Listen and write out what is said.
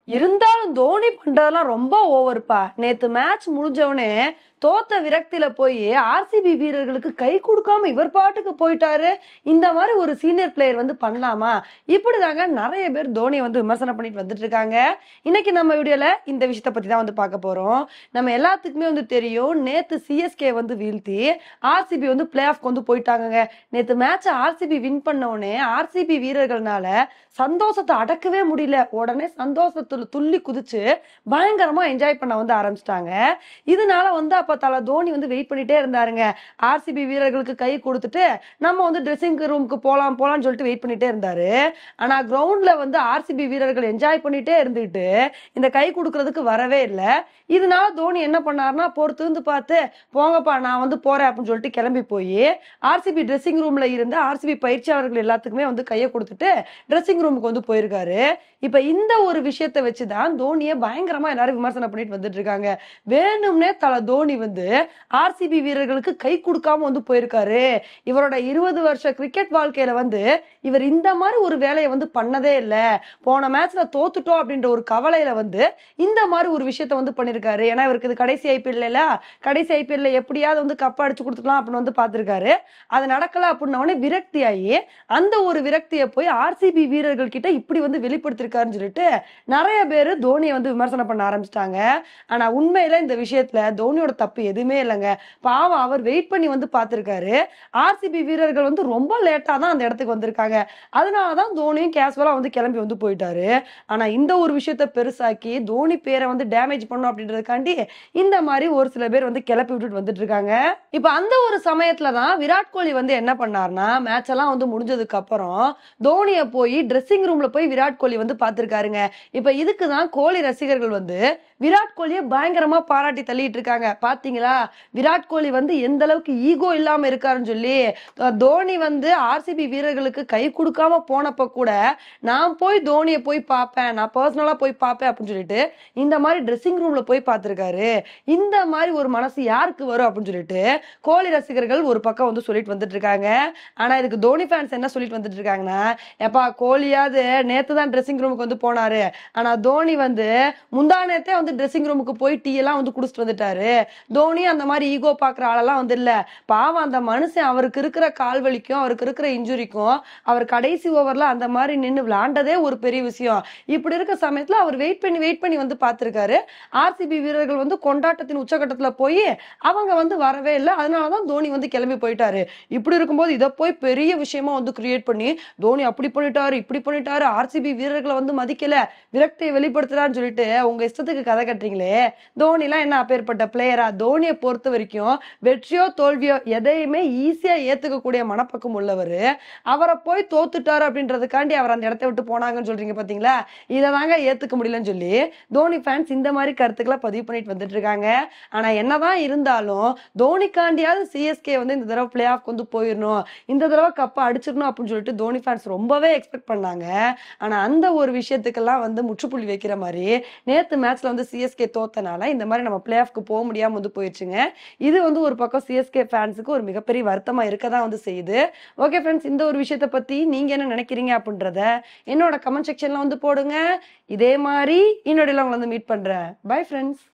இருந்தாலும் தோனி பண்றதெல்லாம் ரொம்ப ஓவர்ப்பா. நேத்து மேட்ச் முடிஞ்சவனே தோத்த விரக்தியில போய் ஆர்சிபி வீரர்களுக்கு கை கொடுக்காம இவர் பாட்டுக்கு போயிட்டாரு. இந்த மாதிரி ஒரு சீனியர் பிளேயர் வந்து பண்ணலாமா? இப்படிதாங்க நிறைய பேர் தோனியை வந்து விமர்சனம் பண்ணிட்டு வந்துட்டு இருக்காங்க. இன்னைக்கு நம்ம வீடியோல இந்த விஷயத்த பத்தி தான் வந்து பார்க்க போறோம். நம்ம எல்லாத்துக்குமே வந்து தெரியும், நேத்து சிஎஸ்கே வந்து வீழ்த்தி ஆர்சிபி வந்து பிளே ஆஃப்க்கு வந்து போயிட்டாங்க. நேத்து மேட்ச் ஆர்சிபி வின் பண்ண உடனே ஆர்சிபி வீரர்கள்னால சந்தோஷத்தை அடக்கவே முடியல. உடனே சந்தோஷத்துல துள்ளி குதிச்சு பயங்கரமா என்ஜாய் பண்ண வந்து ஆரம்பிச்சிட்டாங்க. இதனால வந்து அப்ப தல தோனி வந்து வெயிட் பண்ணிட்டே இருந்தாருங்க. ஆர்சிபி வீரர்களுக்கு கை கொடுத்துட்டு நம்ம வந்து ட்ரெஸ்ஸிங் ரூமுக்கு போலாம்னு சொல்லிட்டு வெயிட் பண்ணிட்டே இருந்தாரு. ஆனா கிரவுண்ட்ல வந்து ஆர்சிபி வீரர்கள் என்ஜாய் பண்ணிட்டே இருந்துட்டு இந்த கை கொடுக்கறதுக்கு வரவே இல்லை. இதனால தோனி என்ன பண்ணாருன்னா, பொறுத்து இருந்து பார்த்து போங்கப்பா நான் வந்து போறேன் அப்படின்னு சொல்லிட்டு கிளம்பி போய் ஆர்சிபி ட்ரெஸ்ஸிங் ரூம்ல இருந்து ஆர்சிபி பயிற்சியாளர்கள் எல்லாத்துக்குமே வந்து கையை கொடுத்துட்டு ட்ரெஸ்ஸிங் ரூமுக்கு வந்து போயிருக்காரு. இப்ப இந்த ஒரு விஷயத்தை வச்சுதான் தோனியை பயங்கரமா எல்லாரும் விமர்சனம் பண்ணிட்டு வந்துட்டு இருக்காங்க. வேணும்னே தோனி வந்து ஆர்சிபி வீரர்களுக்கு கை கொடுக்காம வந்து போயிருக்காரு. இவரோட 20 வருஷ கிரிக்கெட் வாழ்க்கையில வந்து இவர் இந்த மாதிரி ஒரு வேலையை வந்து பண்ணதே இல்லை. போன மேட்ச்ல தோத்துட்டோம் அப்படின்ற ஒரு கவலையில வந்து இந்த மாதிரி ஒரு விஷயத்த வந்து பண்ணிருக்காரு. ஏன்னா இவருக்கு இது கடைசி ஐபிஎல்ல கடைசி ஐபிஎல்ல எப்படியாவது வந்து கப் அடிச்சு கொடுத்துக்கலாம் அப்படின்னு வந்து பாத்துருக்காரு. அது நடக்கல அப்படின்னவனே விரக்தி ஆகி அந்த ஒரு விரக்தியை போய் ஆர்சிபி வீரர்கள் கிட்ட இப்படி வந்து வெளிப்படுத்திருக்காருன்னு சொல்லிட்டு நிறைய பேரு தோனியை வந்து விமர்சனம் பண்ண ஆரம்பிச்சிட்டாங்க. ஆனா உண்மையில இந்த விஷயத்துல தோனியோட தப்பு எதுவுமே இல்லைங்க. பாவம் அவர் வெயிட் பண்ணி வந்து பார்த்திருக்காரு. ஆர்சிபி வீரர்கள் வந்து ரொம்ப லேட்டா தான் அந்த இடத்துக்கு வந்திருக்காங்க. அதனாலதான் தோனியும் கேஷுவலா வந்து கிளம்பி வந்து போயிட்டாரு. ஆனா இந்த ஒரு விஷயத்த பெருசாக்கி தோனி பேரை வந்து டேமேஜ் பண்ணும் அப்படின்றதுக்காண்டி இந்த மாதிரி ஒரு சில பேர் வந்து கிளப்பி விட்டுட்டு வந்துட்டு இருக்காங்க. இப்ப அந்த ஒரு சமயத்துலதான் விராட் கோலி வந்து என்ன பண்ணாருன்னா, மேட்ச் எல்லாம் வந்து முடிஞ்சதுக்கு அப்புறம் தோனியை போய் ட்ரெஸ்ஸிங் ரூம்ல போய் விராட் கோலி வந்து பார்த்திருக்காருங்க. இப்ப இதுக்குதான் கோலி ரசிகர்கள் வந்து விராட் கோலியை பயங்கரமா பாராட்டி தள்ளிட்டு இருக்காங்க. பாத்தீங்களா விராட் கோலி வந்து எந்த அளவுக்கு ஈகோ இல்லாம இருக்காருன்னு சொல்லி. தோனி வந்து ஆர்சிபி வீரர்களுக்கு கை கொடுக்காம போனப்ப கூட நான் போய் தோனியை போய் பார்ப்பேன், நான் பர்சனலா போய் பார்ப்பேன் அப்படின்னு சொல்லிட்டு இந்த மாதிரி ட்ரெஸ்ஸிங் ரூம்ல போய் பார்த்திருக்காரு. இந்த மாதிரி ஒரு மனசு யாருக்கு வரும் அப்படின்னு சொல்லிட்டு கோலி ரசிகர்கள் ஒரு பக்கம் வந்து சொல்லிட்டு வந்துட்டு இருக்காங்க. ஆனா இதுக்கு தோனி ஃபேன்ஸ் என்ன சொல்லிட்டு வந்துட்டு இருக்காங்கன்னா, எப்பா கோலியாவது நேத்து தான் ட்ரெஸ்ஸிங் ரூமுக்கு வந்து போனாரு, ஆனா தோனி வந்து முந்தா நேத்தே வந்து ட்ரெஸ்ஸிங் ரூமுக்கு போய் டீ எல்லாம் வந்து குடிச்சிட்டு வந்துட்டாரு. தோனி அந்த மாதிரி ஈகோ பாக்குற ஆளெல்லாம் வந்து இல்ல. பாவம் அந்த மனுஷன் அவருக்கு இருக்கிற கால் வலிக்கும் அவருக்கு இருக்கிற இன்ஜுரிக்கும் அவர் கடைசி ஓவர்ல அந்த மாதிரி நின்று விளையாண்டதே ஒரு பெரிய விஷயம். இப்படி இருக்க சமயத்துல அவர் வெயிட் பண்ணி வந்து பார்த்திருக்காரு. ஆர்சிபி வீரர்கள் வந்து கொண்டாட்டத்தின் உச்சகட்டத்துல போய் அவங்க வந்து வரவே இல்லை. அதனாலதான் தோனி வந்து கிளம்பி போயிட்டாரு. இப்படி இருக்கும்போது இதை போய் பெரிய விஷயமா வந்து கிரியேட் பண்ணி தோனி அப்படி பண்ணிட்டாரு இப்படி பண்ணிட்டாரு, ஆர்சிபி வீரர்களை வந்து மதிக்கல, விரக்தியை வெளிப்படுத்துறான்னு சொல்லிட்டு உங்க இஷ்டத்துக்கு கதை கட்டுறீங்களே. தோனி எல்லாம் என்ன அப்பேற்பட்ட பிளேயரா? தோனியை பொறுத்த வரைக்கும் வெற்றியோ தோல்வியோ எதையுமே ஈஸியா ஏத்துக்கக்கூடிய மனப்பக்கம் உள்ளவர். அவரை போய் தோத்துட்டாரு அப்படின்றதுக்காண்டி அவர் அந்த இடத்தை விட்டு போனாங்கன்னு சொல்றீங்க பாத்தீங்களா, இதை தாங்க ஏத்துக்க முடியலன்னு சொல்லி தோனி ஃபேன்ஸ் இந்த மாதிரி கருத்துக்களை பதிவு பண்ணிட்டு வந்துட்டு இருக்காங்க. ஆனா என்னதான் இருந்தாலும் தோனிக்காண்டியாவது சிஎஸ்கே வந்து இந்த தடவை பிளே ஆஃப் வந்து போயிடணும், இந்த தடவை கப்பை அடிச்சிடணும் அப்படின்னு சொல்லிட்டு தோனி ஃபேன்ஸ் ரொம்பவே எக்ஸ்பெக்ட் பண்ணாங்க. ஆனா அந்த ஒரு விஷயத்துக்கெல்லாம் வந்து முற்றுப்புள்ளி வைக்கிற மாதிரி நேத்து மேட்ச்ல வந்து சிஎஸ்கே தோத்தனால இந்த மாதிரி நம்ம பிளே ஆஃப்க்கு போக முடியாம வந்து போயிடுச்சுங்க. இது வந்து ஒரு பக்கம் சிஎஸ்கே ஃபேன்ஸுக்கு ஒரு மிகப்பெரிய வருத்தமா இருக்கதான் வந்து செய்யுது. ஓகே ஃப்ரெண்ட்ஸ், இந்த ஒரு விஷயத்த பத்தி நீங்க என்ன நினைக்கிறீங்க அப்படின்றத என்னோட கமெண்ட் செக்ஷன்ல வந்து போடுங்க. இதே மாதிரி இன்னொரு வந்து மீட் பண்றேன். Bye friends.